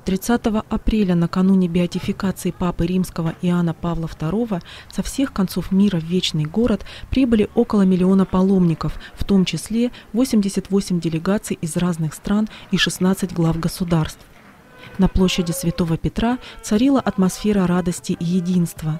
30 апреля, накануне беатификации Папы Римского Иоанна Павла II, со всех концов мира в Вечный город прибыли около 1 миллиона паломников, в том числе 88 делегаций из разных стран и 16 глав государств. На площади Святого Петра царила атмосфера радости и единства.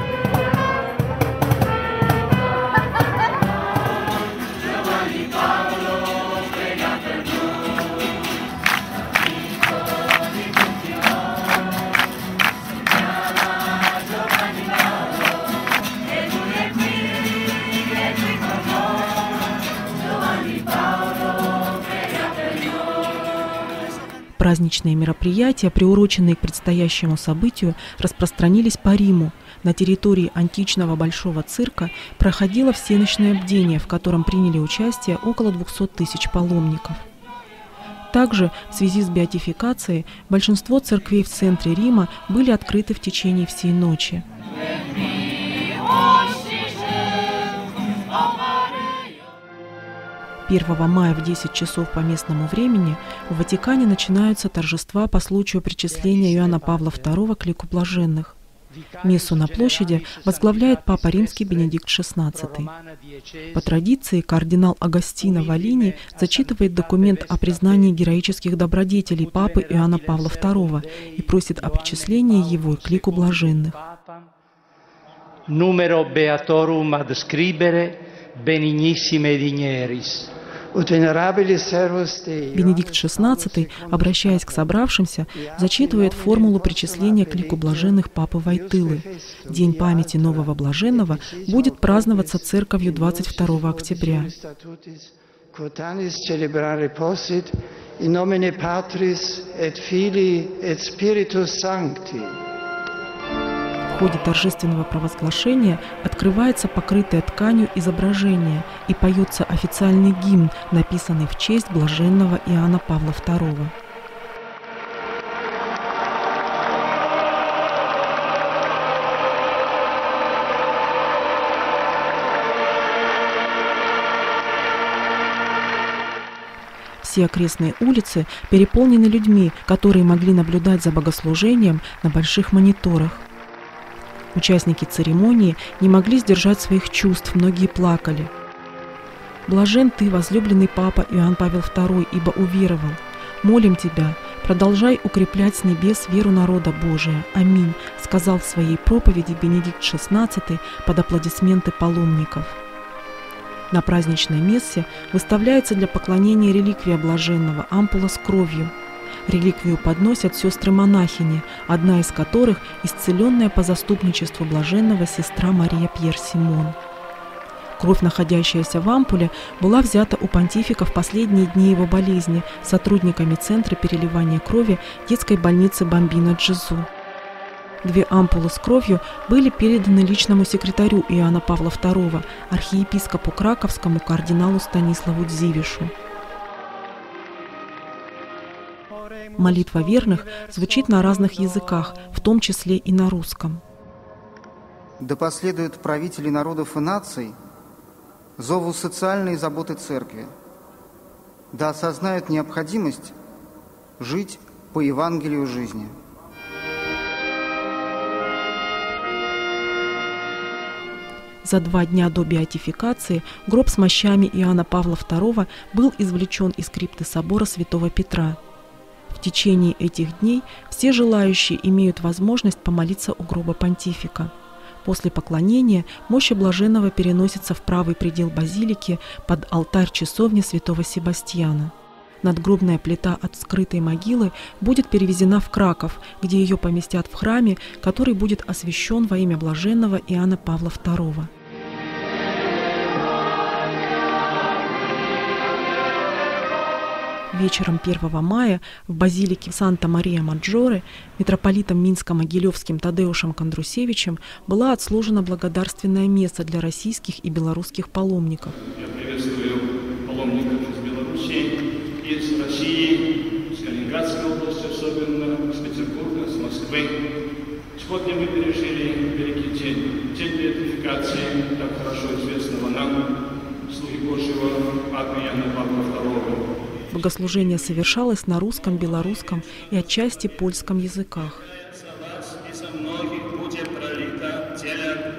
Праздничные мероприятия, приуроченные к предстоящему событию, распространились по Риму. На территории античного Большого цирка проходило всеночное бдение, в котором приняли участие около 200 тысяч паломников. Также в связи с беатификацией большинство церквей в центре Рима были открыты в течение всей ночи. 1 мая в 10 часов по местному времени в Ватикане начинаются торжества по случаю причисления Иоанна Павла II к лику блаженных. Мессу на площади возглавляет Папа Римский Бенедикт XVI. По традиции кардинал Агостино Валини зачитывает документ о признании героических добродетелей Папы Иоанна Павла II и просит о причислении его к лику блаженных. Numero beatorum ad scribere benignissime digneris. Бенедикт XVI, обращаясь к собравшимся, зачитывает формулу причисления к лику блаженных Папы Войтылы. День памяти нового блаженного будет праздноваться церковью 22 октября. В ходе торжественного провозглашения открывается покрытое тканью изображение и поется официальный гимн, написанный в честь блаженного Иоанна Павла II. Все окрестные улицы переполнены людьми, которые могли наблюдать за богослужением на больших мониторах. Участники церемонии не могли сдержать своих чувств, многие плакали. «Блажен ты, возлюбленный Папа Иоанн Павел II, ибо уверовал. Молим тебя, продолжай укреплять с небес веру народа Божия. Аминь», сказал в своей проповеди Бенедикт XVI под аплодисменты паломников. На праздничной мессе выставляется для поклонения реликвия блаженного, ампула с кровью. Реликвию подносят сестры-монахини, одна из которых – исцеленная по заступничеству блаженного сестра Мария Пьер Симон. Кровь, находящаяся в ампуле, была взята у понтифика в последние дни его болезни сотрудниками Центра переливания крови детской больницы Бамбино Джезу. 2 ампулы с кровью были переданы личному секретарю Иоанна Павла II, архиепископу Краковскому кардиналу Станиславу Дзивишу. Молитва верных звучит на разных языках, в том числе и на русском. Да последуют правители народов и наций зову социальной заботы Церкви. Да осознают необходимость жить по Евангелию жизни. За 2 дня до беатификации гроб с мощами Иоанна Павла II был извлечен из крипты собора Святого Петра. В течение этих дней все желающие имеют возможность помолиться у гроба понтифика. После поклонения мощи блаженного переносятся в правый предел базилики под алтарь часовни святого Себастьяна. Надгробная плита от скрытой могилы будет перевезена в Краков, где ее поместят в храме, который будет освящен во имя блаженного Иоанна Павла II. Вечером 1 мая в базилике Санта-Мария-Маджоре митрополитом Минско-Могилевским Тадеушем Кондрусевичем была отслужена благодарственная месса для российских и белорусских паломников. Я приветствую паломников из Беларуси, из России, из Калининградской области, особенно из Петербурга, из Москвы. Сегодня мы пережили великий день, день беатификации, так хорошо известного нам, слуги Божьего Папы Иоанна Павла II. Богослужение совершалось на русском, белорусском и отчасти польском языках. Из многих будет пролито тело